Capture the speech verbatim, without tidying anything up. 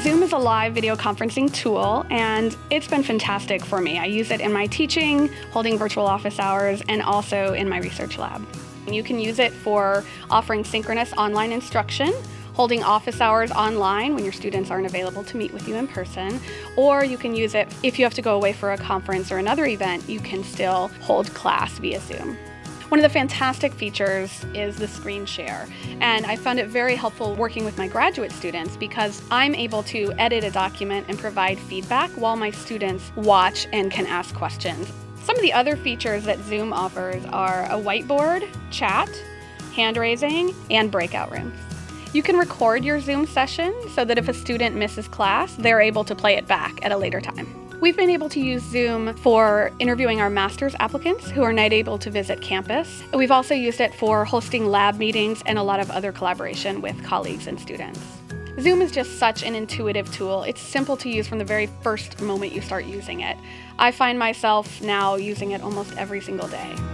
Zoom is a live video conferencing tool, and it's been fantastic for me. I use it in my teaching, holding virtual office hours, and also in my research lab. You can use it for offering synchronous online instruction, holding office hours online when your students aren't available to meet with you in person, or you can use it if you have to go away for a conference or another event, you can still hold class via Zoom. One of the fantastic features is the screen share, and I found it very helpful working with my graduate students because I'm able to edit a document and provide feedback while my students watch and can ask questions. Some of the other features that Zoom offers are a whiteboard, chat, hand raising, and breakout rooms. You can record your Zoom session so that if a student misses class, they're able to play it back at a later time. We've been able to use Zoom for interviewing our master's applicants who are not able to visit campus. We've also used it for hosting lab meetings and a lot of other collaboration with colleagues and students. Zoom is just such an intuitive tool. It's simple to use from the very first moment you start using it. I find myself now using it almost every single day.